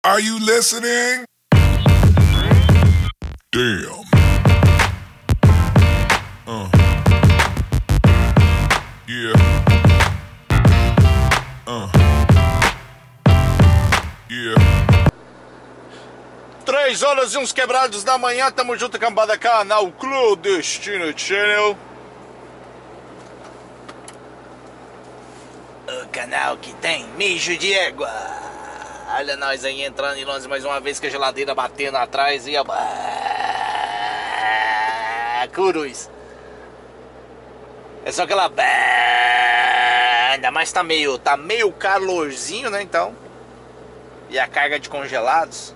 Are you listening? Damn. Yeah. Yeah. 3 horas e uns quebrados da manhã, tamo junto, cambada, canal Clandestino Channel. O canal que tem mijo de égua. Olha nós aí entrando em Londres mais uma vez, com a geladeira batendo atrás e cruz. É só aquela ainda mais tá meio calorzinho, né, então. E a carga de congelados.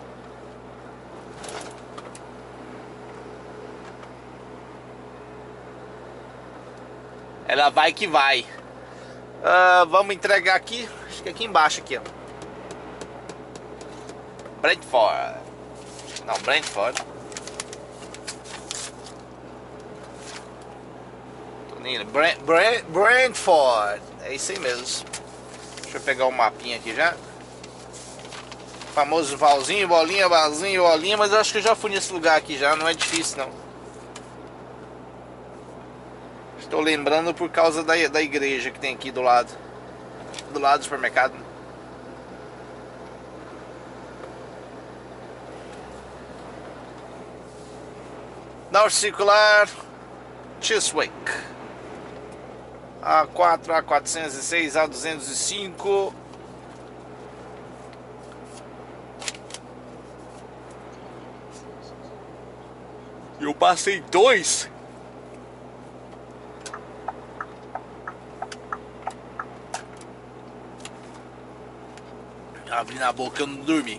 Ela vai que vai. Vamos entregar aqui. Acho que aqui embaixo aqui, ó. Brentford. Não, Brentford. Tô nem... Brentford. É isso aí mesmo. Deixa eu pegar o mapinha aqui já. Famoso valzinho, bolinha, valzinho, bolinha. Mas eu acho que eu já fui nesse lugar aqui já. Não é difícil não. Estou lembrando por causa da igreja que tem aqui do lado. Do lado do supermercado. Norte Circular Chiswick. A4, A406, A205. Eu passei 2. Abri na boca, eu não dormi.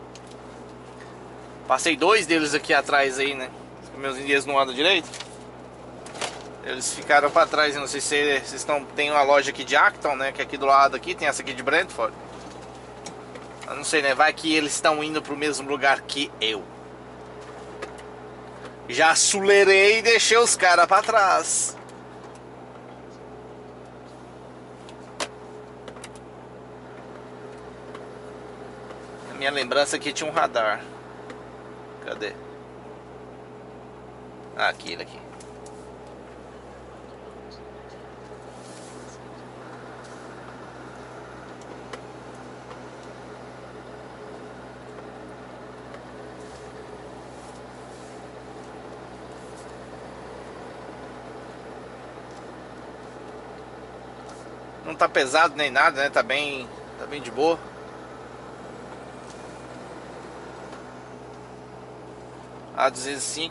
Passei 2 deles aqui atrás aí, né? Meus indígenas não andam direito. Eles ficaram pra trás. Eu não sei se vocês estão. Tem uma loja aqui de Acton, né? Que é aqui do lado aqui. Tem essa aqui de Brentford. Eu não sei, né? Vai que eles estão indo pro mesmo lugar que eu. Já acelerei e deixei os caras pra trás. Na minha lembrança aqui tinha um radar. Cadê? Ah, aqui, ele aqui. Não tá pesado nem nada, né? Tá bem de boa. A205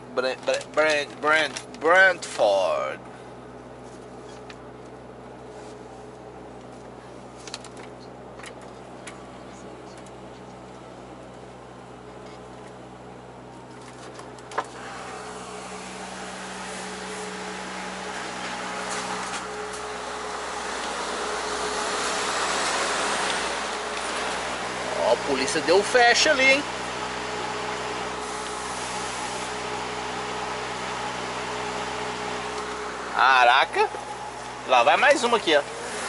Brentford. Ó, a polícia deu fecha ali, hein? Caraca, lá vai mais uma aqui, ó.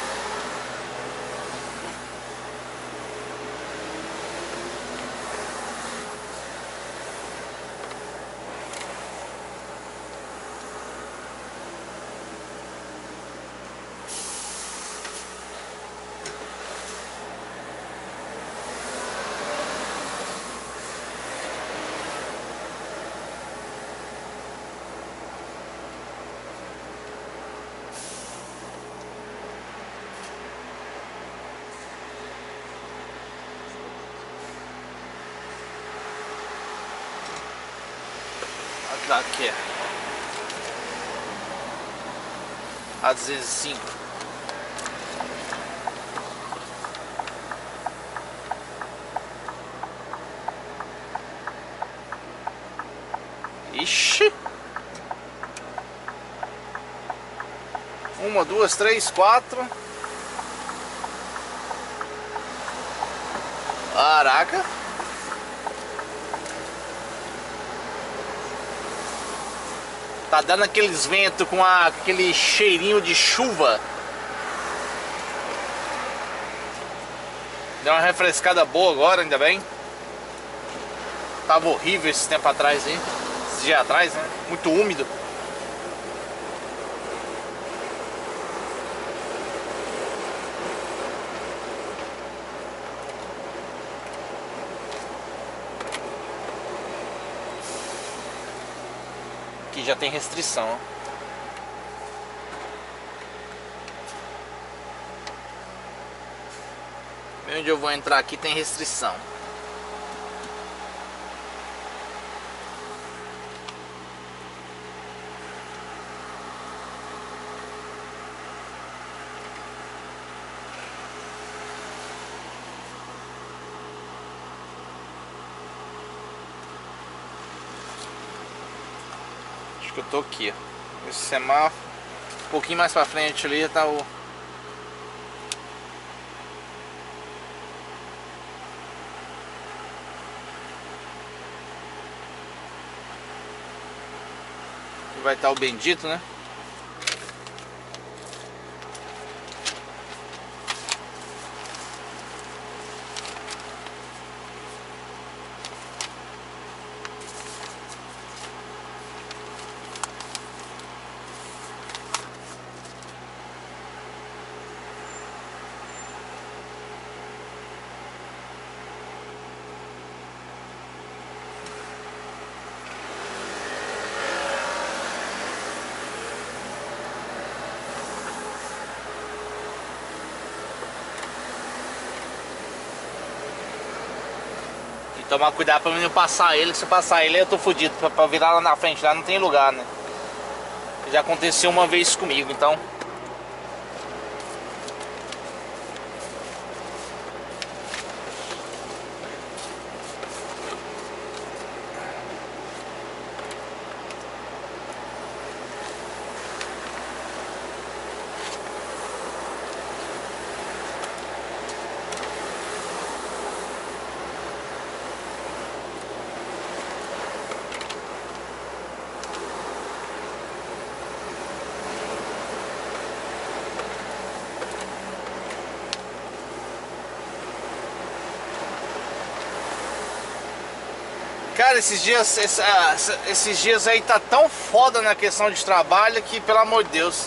Aqui, A205. Ixi. 1, 2, 3, 4. Caraca. Tá dando aqueles ventos com aquele cheirinho de chuva. Deu uma refrescada boa agora, ainda bem. Tava horrível esse tempo atrás aí. Esses dias atrás, né? Muito úmido. Aqui já tem restrição, ó. Onde eu vou entrar aqui tem restrição. Acho que eu tô aqui, ó. Esse semáforo. Um pouquinho mais pra frente ali tá o... Vai estar o bendito, né? Tomar cuidado pra mim não passar ele, que se eu passar ele eu tô fudido. Pra virar lá na frente, lá não tem lugar, né? Já aconteceu uma vez comigo, então. Cara, esses dias aí tá tão foda na questão de trabalho que, pelo amor de Deus.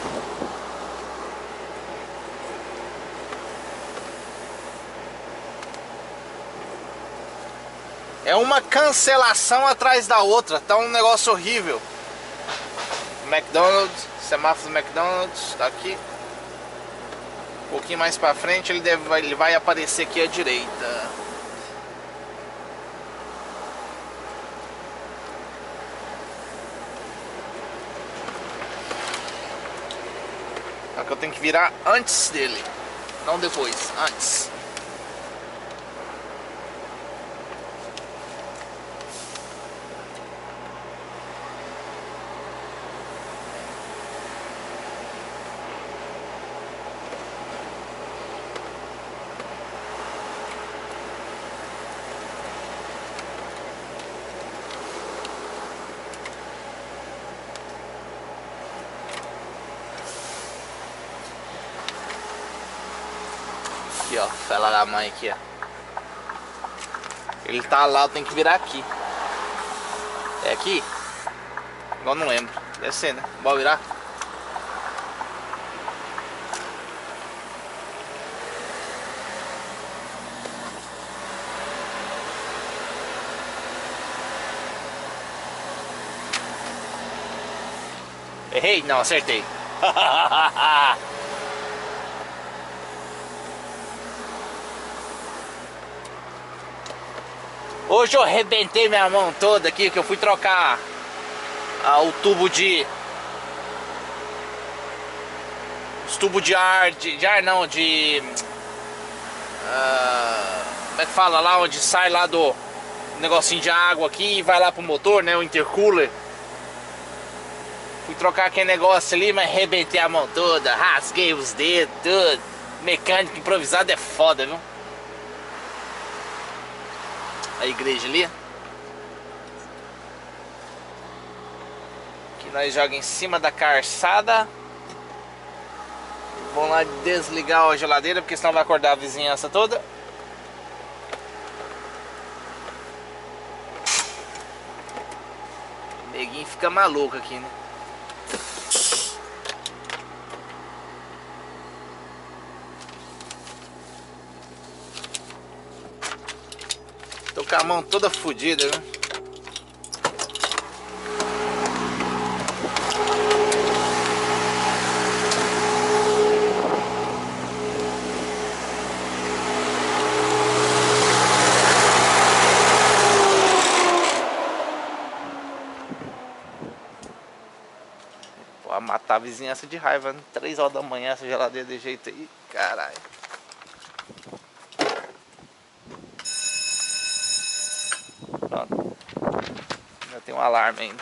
É uma cancelação atrás da outra, tá um negócio horrível. McDonald's, semáforo do McDonald's, tá aqui. Um pouquinho mais pra frente ele vai aparecer aqui à direita. Só que eu tenho que virar antes dele, não depois, antes. Aqui, ó, fela da mãe aqui, ó. Ele tá lá, eu tenho que virar aqui. É aqui? Igual não lembro. Deve ser, né? Bora virar? Errei? Não, acertei. Hoje eu arrebentei minha mão toda aqui, que eu fui trocar o tubo de... Os tubos de ar, de ar não, de... como é que fala lá, onde sai lá do negocinho de água aqui e vai lá pro motor, né, o intercooler. Fui trocar aquele negócio ali, mas arrebentei a mão toda, rasguei os dedos, tudo. Mecânico improvisado é foda, viu? A igreja ali. Que nós jogamos em cima da calçada. Vamos lá desligar a geladeira, porque senão vai acordar a vizinhança toda. Neguinho fica maluco aqui, né? Tô com a mão toda fodida, né? Pô, matar a vizinhança de raiva, né? 3 horas da manhã essa geladeira de jeito aí, caralho. Pronto. Ainda tem um alarme ainda.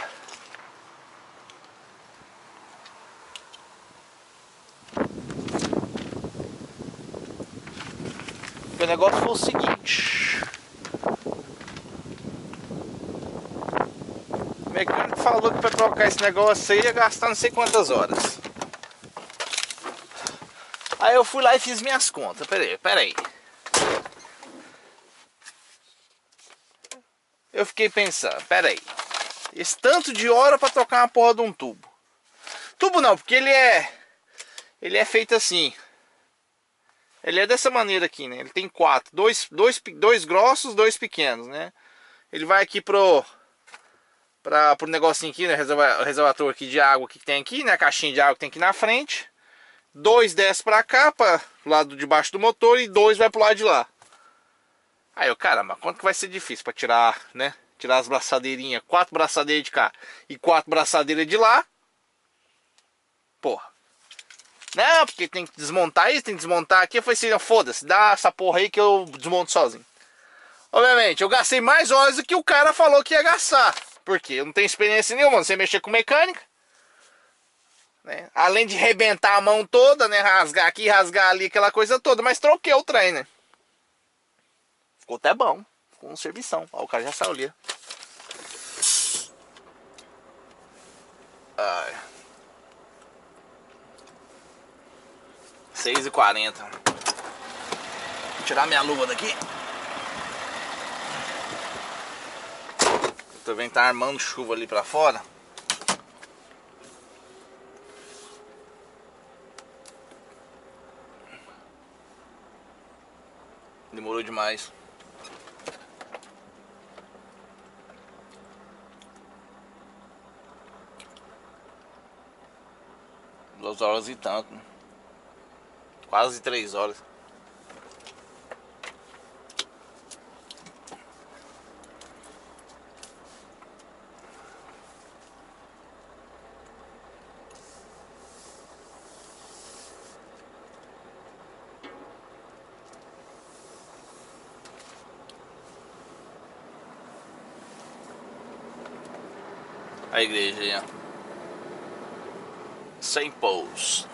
O negócio foi o seguinte. O mecânico falou que pra trocar esse negócio aí ia gastar não sei quantas horas. Aí eu fui lá e fiz minhas contas. Pera aí. Eu fiquei pensando, pera aí. Esse tanto de hora pra trocar uma porra de um tubo. Tubo não, porque ele é feito assim. Ele é dessa maneira aqui, né? Ele tem quatro, dois grossos, dois pequenos, né? Ele vai aqui pro negocinho aqui, né? Reservatório aqui de água que tem aqui, né? A caixinha de água que tem aqui na frente. Dois desce pra cá, para lado de baixo do motor, e dois vai pro lado de lá. Aí eu, caramba, quanto que vai ser difícil pra tirar, né? Tirar as braçadeirinhas, 4 braçadeiras de cá e 4 braçadeiras de lá. Porra. Não, porque tem que desmontar isso, tem que desmontar aqui. Eu falei assim, foda-se, dá essa porra aí que eu desmonto sozinho. Obviamente, eu gastei mais horas do que o cara falou que ia gastar. Porque eu não tenho experiência nenhuma, não sei mexer com mecânica, né? Além de rebentar a mão toda, né? Rasgar aqui, rasgar ali, aquela coisa toda. Mas troquei o trem, né? Ficou até bom. Ficou um servição. Ó, o cara já saiu ali. Ai. 6h40. Vou tirar minha luva daqui. Tô vendo que tá armando chuva ali pra fora. Demorou demais. Duas horas e tanto, né? Quase 3 horas. A igreja aí, ó. St. Paul's.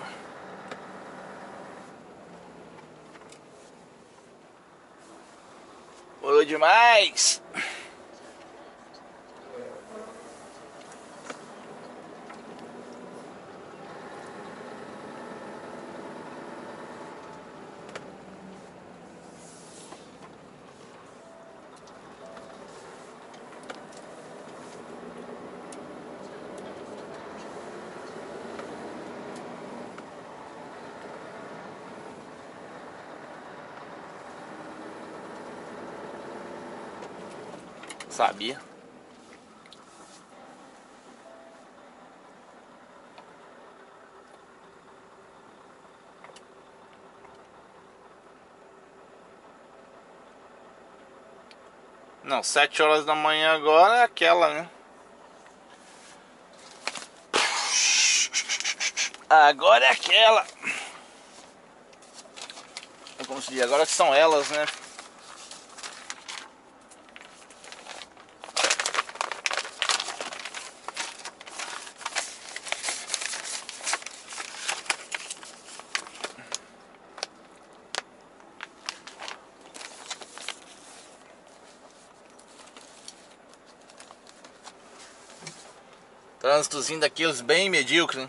Morou demais. Sabia. Não, 7 horas da manhã agora é aquela, né? Agora é aquela. É como se diz, agora que são elas, né? Trânsitozinho daqueles bem medíocres, né?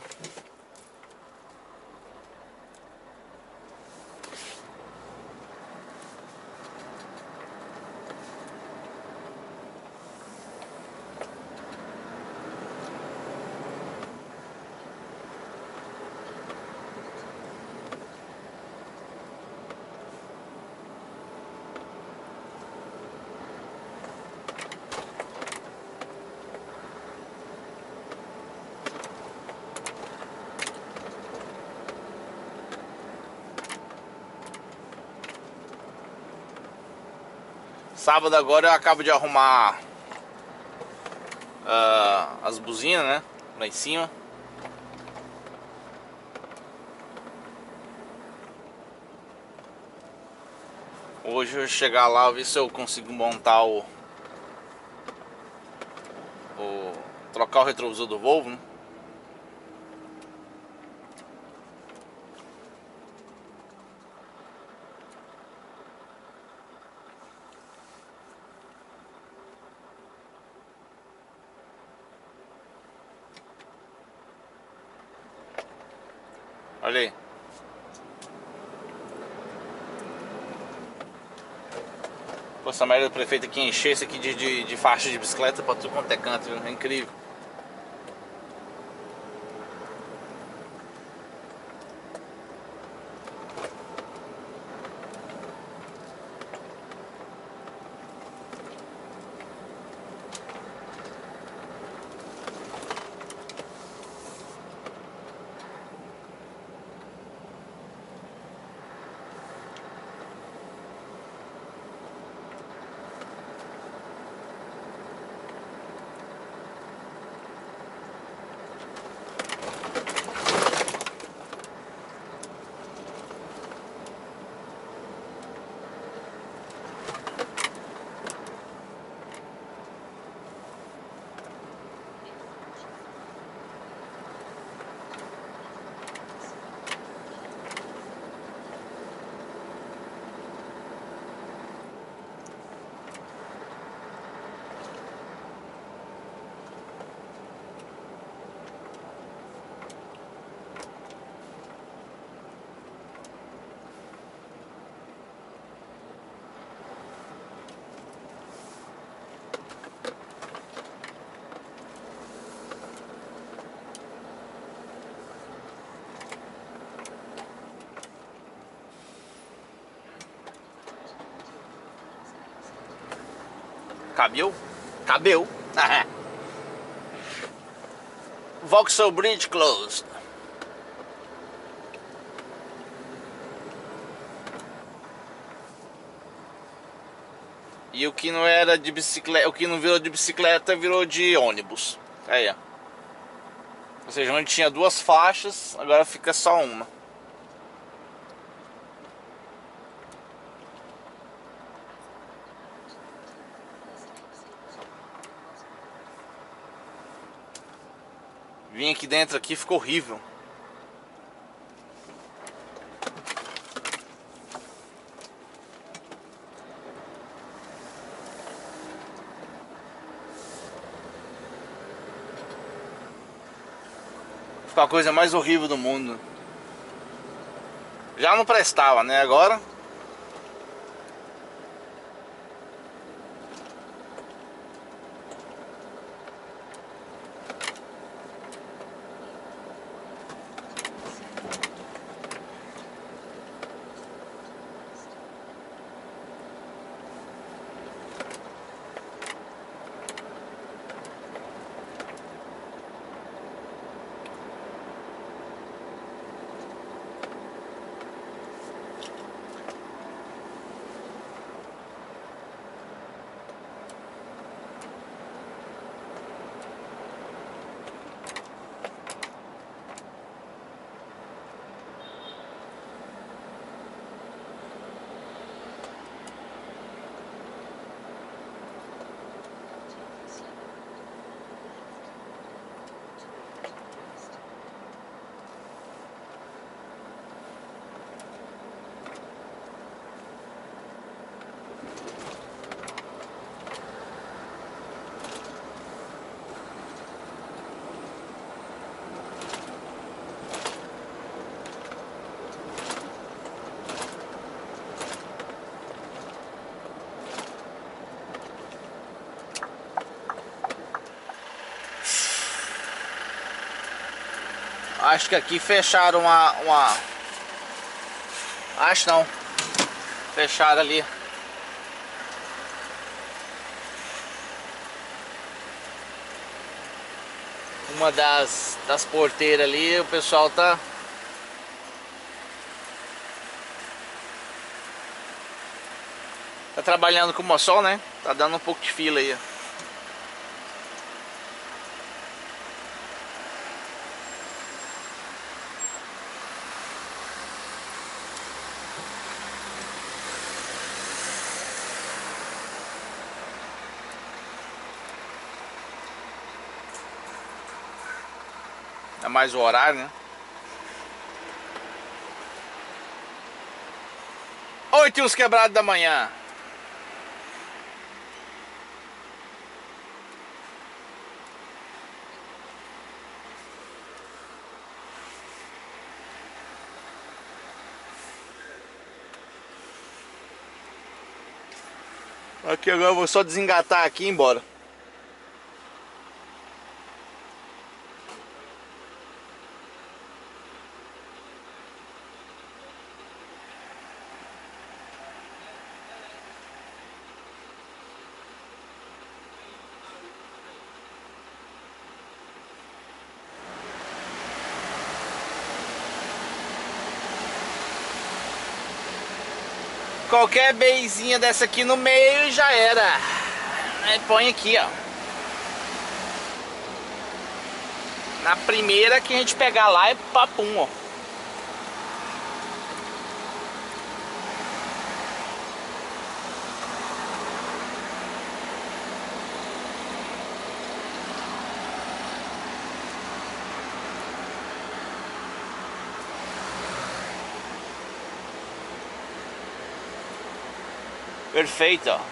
Sábado agora eu acabo de arrumar as buzinas, né? Lá em cima. Hoje eu vou chegar lá e ver se eu consigo montar trocar o retrovisor do Volvo, né? Olha aí. Pô, essa merda do prefeito aqui encher isso aqui de faixa de bicicleta pra tudo quanto é canto, viu? É incrível. Cabeu? Cabeu. Vauxhall Bridge closed. E o que não era de bicicleta, o que não virou de bicicleta virou de ônibus. Aí, ó. Ou seja, onde tinha duas faixas, agora fica só uma. Vim aqui dentro aqui, ficou horrível. Ficou a coisa mais horrível do mundo. Já não prestava, né? Agora acho que aqui fecharam uma... Acho não. Fecharam ali. Uma das porteiras ali, o pessoal tá Tá trabalhando com o Mossol, né? Tá dando um pouco de fila aí, ó. É mais o horário, né? 8 e uns quebrados da manhã. Aqui agora eu vou só desengatar aqui e ir embora. Qualquer beizinha dessa aqui no meio já era. Aí põe aqui, ó. Na primeira que a gente pegar lá é papum, ó. Perfeito, ó.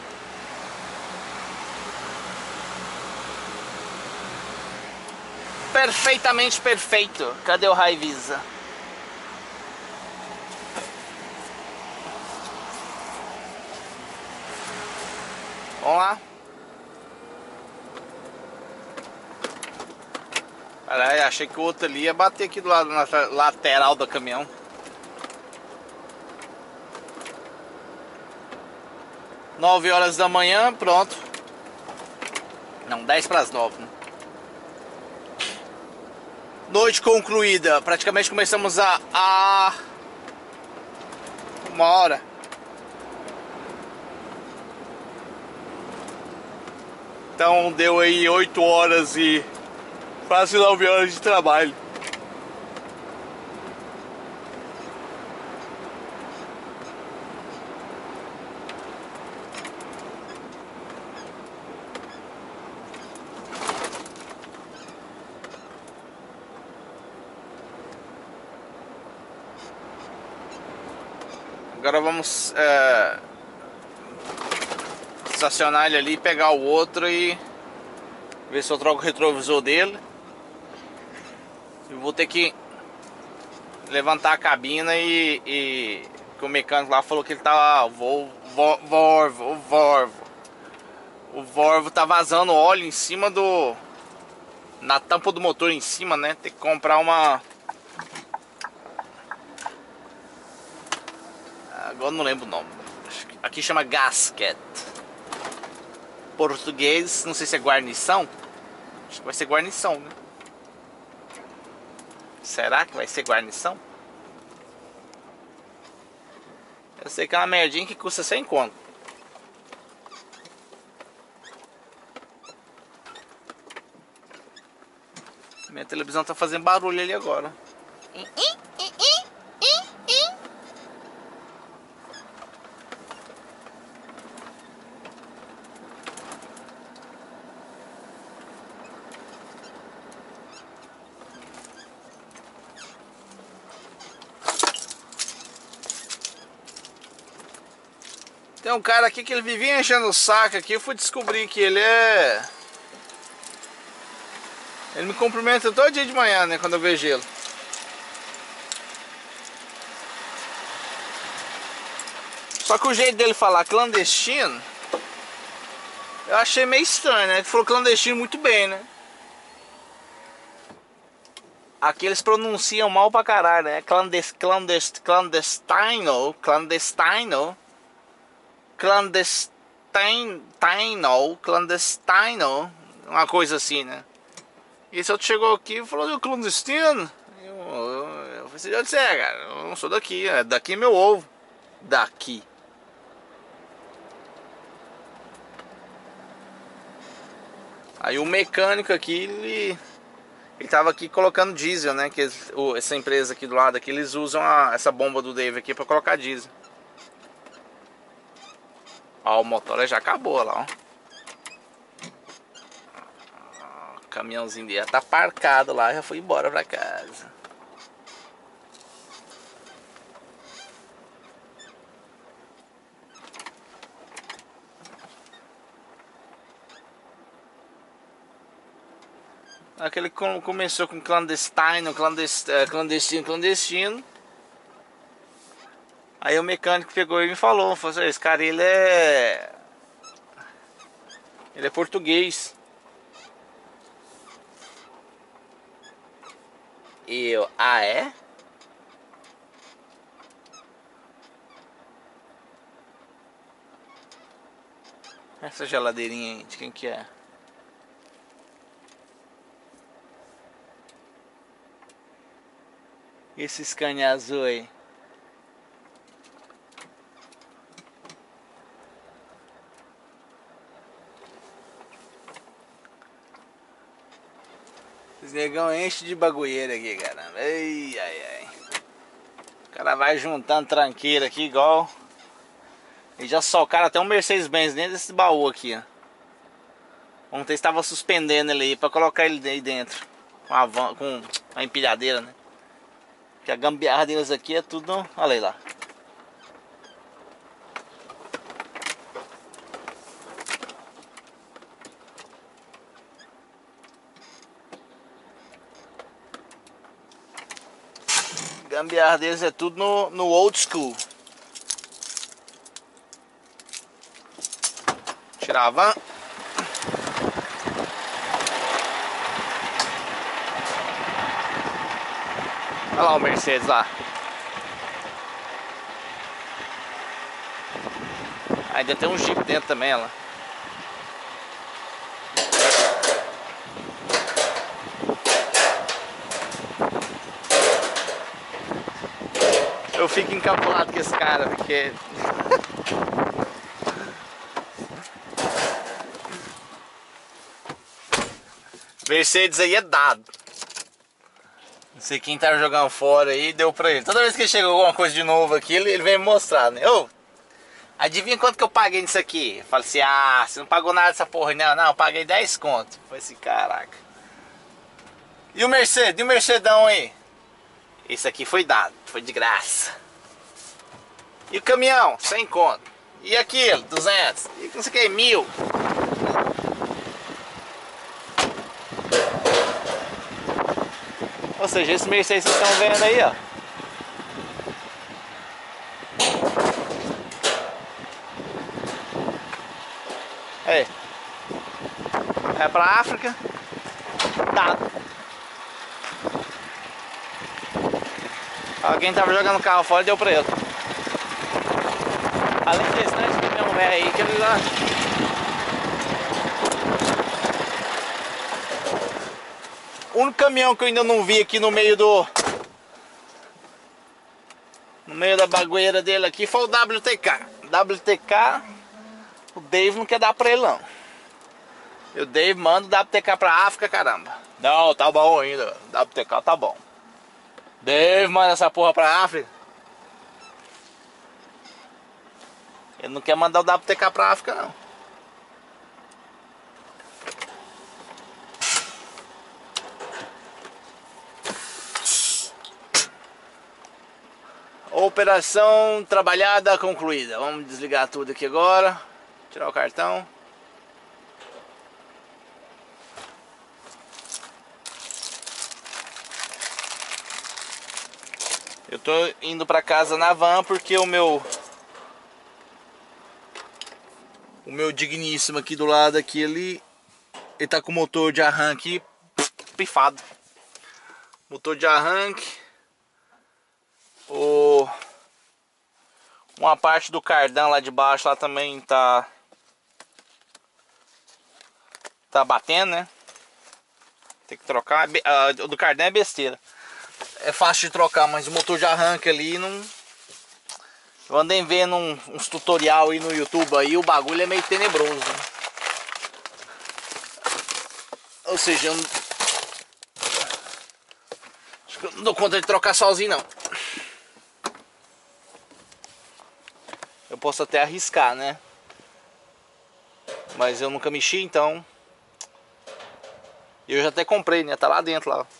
Perfeitamente perfeito. Cadê o Raivisa? Vamos lá. Caralho, achei que o outro ali ia bater aqui do lado na lateral do caminhão. Nove horas da manhã, pronto. Não, 10 para as 9, né? Noite concluída. Praticamente começamos a 1 hora. Então deu aí 8 horas e quase 9 horas de trabalho. Agora vamos estacionar ele ali, pegar o outro e ver se eu troco o retrovisor dele. Eu vou ter que levantar a cabina e que o mecânico lá falou que ele tá o Volvo tá vazando óleo em cima na tampa do motor em cima, né? Tem que comprar uma. Agora não lembro o nome. Aqui chama gasket. Português, não sei se é guarnição. Acho que vai ser guarnição, né? Será que vai ser guarnição? Eu sei que é uma merdinha que custa 100 conto. Minha televisão tá fazendo barulho ali agora. Tem um cara aqui que ele vivia enchendo o saco aqui. Eu fui descobrir que ele me cumprimenta todo dia de manhã, né? Quando eu vejo ele. Só que o jeito dele falar clandestino, eu achei meio estranho, né? Ele falou clandestino muito bem, né? Aqui eles pronunciam mal pra caralho, né? Clandestino. Uma coisa assim, né? E esse outro chegou aqui e falou do clandestino. Eu falei assim, onde você é, cara? Eu não sou daqui, daqui é meu ovo. Daqui. Aí o mecânico aqui, ele tava aqui colocando diesel, né? Que essa empresa aqui do lado aqui, eles usam essa bomba do Dave aqui pra colocar diesel. Ó, o motor já acabou lá, ó. O caminhãozinho dele já tá parcado lá, já foi embora pra casa. Aquele começou com clandestino. Aí o mecânico pegou e me falou assim, esse cara ele é português. E eu, ah é? Essa geladeirinha aí, de quem que é? Esse Scania azul aí. Os negão enche de bagulheira aqui, caramba. Ai, ai, ai. O cara vai juntando tranqueira aqui igual. E já socaram até um Mercedes-Benz dentro desse baú aqui, ó. Ontem estava suspendendo ele aí pra colocar ele aí dentro. Com a empilhadeira, né? Que a gambiarra deles aqui é tudo. Olha aí lá. Gambiarra deles é tudo no old school. Tirar a van. Olha lá o Mercedes lá. Ainda tem um Jeep dentro também, lá. Eu fico encapulado com esse cara, porque... Mercedes aí é dado. Não sei quem tá jogando fora aí, deu pra ele. Toda vez que chega alguma coisa de novo aqui, ele vem me mostrar, né? Ô, adivinha quanto que eu paguei nisso aqui? Eu falei assim, ah, você não pagou nada dessa porra, não. Não, eu paguei 10 conto. Eu falei assim, caraca. E o Mercedes? E o Mercedão aí? Esse aqui foi dado, foi de graça. E o caminhão? 100 conto. E aquilo? 200. E não sei o que, 1000. Ou seja, esse Mercedes que vocês estão vendo aí, ó. É pra África. Dado. Alguém tava jogando carro fora e deu pra ele. Além desse, né, esse caminhão velho aí que ele lá. O único caminhão que eu ainda não vi aqui no meio da bagueira dele aqui foi o WTK. WTK, o Dave não quer dar pra ele não. E o Dave manda o WTK pra África, caramba. Não, tá bom ainda. WTK tá bom. Dave manda essa porra pra África. Ele não quer mandar o WTK pra África não. Operação trabalhada concluída. Vamos desligar tudo aqui agora. Tirar o cartão. Eu tô indo pra casa na van porque o meu digníssimo aqui do lado aqui, ele tá com o motor de arranque pifado. Motor de arranque. Uma parte do cardan lá de baixo lá também tá batendo, né? Tem que trocar. O do cardan é besteira. É fácil de trocar, mas o motor de arranque ali não... Eu andei vendo uns tutorial aí no YouTube aí, o bagulho é meio tenebroso, né? seja, eu não... acho que eu não dou conta de trocar sozinho, não. Eu posso até arriscar, né? Mas eu nunca mexi, então... Eu já até comprei, né? Tá lá dentro, lá.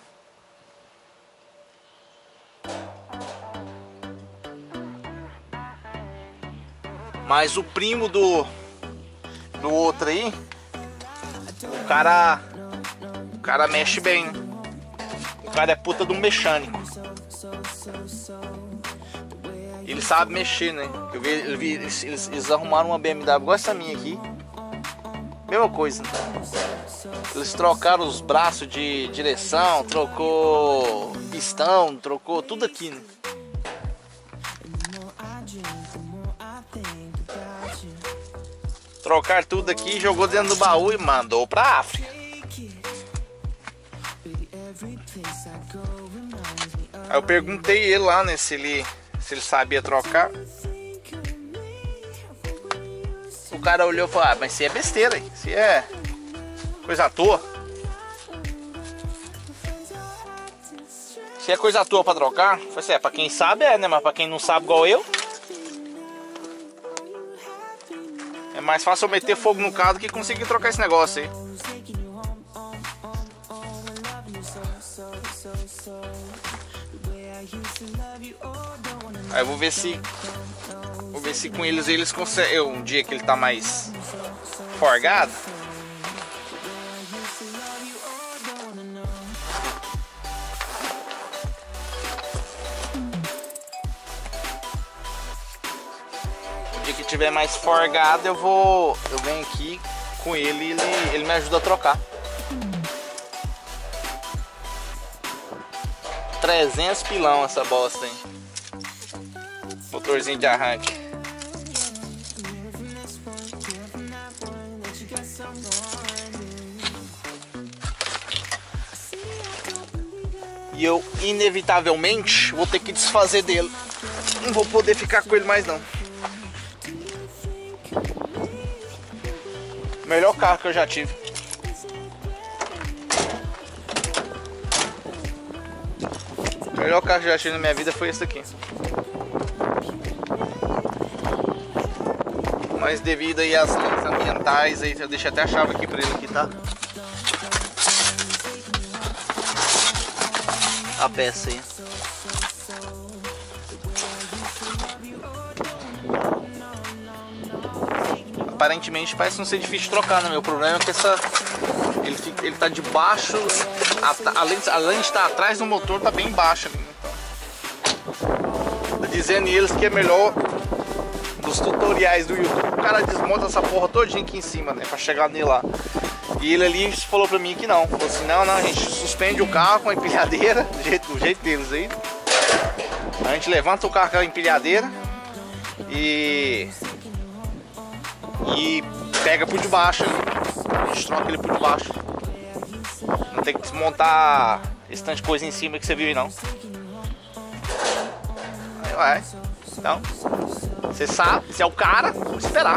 Mas o primo do outro aí, o cara mexe bem, né? O cara é puta de um mecânico. Ele sabe mexer, né? Eu vi eles arrumaram uma BMW igual essa minha aqui. Mesma coisa, né? Eles trocaram os braços de direção, trocou pistão, trocou tudo aqui, né? Trocar tudo aqui, jogou dentro do baú e mandou pra África. Aí eu perguntei ele lá, né, se ele sabia trocar. O cara olhou e falou: ah, mas isso é besteira, isso é coisa à toa. Se é coisa à toa pra trocar, eu falei assim, pra quem sabe é, né, mas pra quem não sabe igual eu, é mais fácil eu meter fogo no carro do que conseguir trocar esse negócio aí. Aí eu vou ver se com eles conseguem, um dia que ele tá mais forgado. O dia que tiver mais forgado, eu venho aqui com ele e ele me ajuda a trocar. 300 pilão essa bosta, hein? Motorzinho de arranque. E eu inevitavelmente vou ter que desfazer dele. Não vou poder ficar com ele mais não. Melhor carro que eu já tive. O melhor carro que eu já tive na minha vida foi esse aqui. Mas devido aí às leis ambientais, aí eu deixei até a chave aqui pra ele aqui, tá? A peça aí. Aparentemente parece não ser difícil de trocar, né? Meu problema é que ele tá de baixo, além de estar atrás do motor, tá bem baixo ali, então. Tá dizendo eles que é melhor dos tutoriais do YouTube. O cara desmonta essa porra todinha aqui em cima, né? Pra chegar nele lá. E ele ali falou pra mim que não. Falou assim, não, a gente suspende o carro com a empilhadeira, do jeito deles aí. A gente levanta o carro com a empilhadeira e pega por debaixo. A gente troca ele por debaixo. Não tem que desmontar esse tanto de coisa em cima que você viu aí não. Aí vai. Então, você sabe, você é o cara, vou esperar.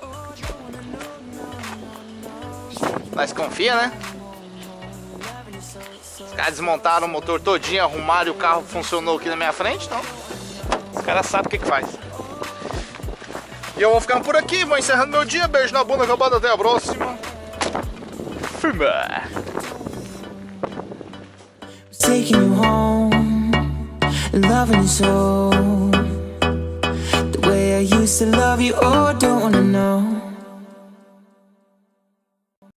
Mas confia, né? Os caras desmontaram o motor todinho, arrumaram e o carro funcionou aqui na minha frente, então os caras sabem o que faz. E eu vou ficando por aqui, vou encerrando meu dia. Beijo na bunda, acabado, até a próxima. Firme. Taking you home, loving you so, the way I used to love you, oh, don't wanna know.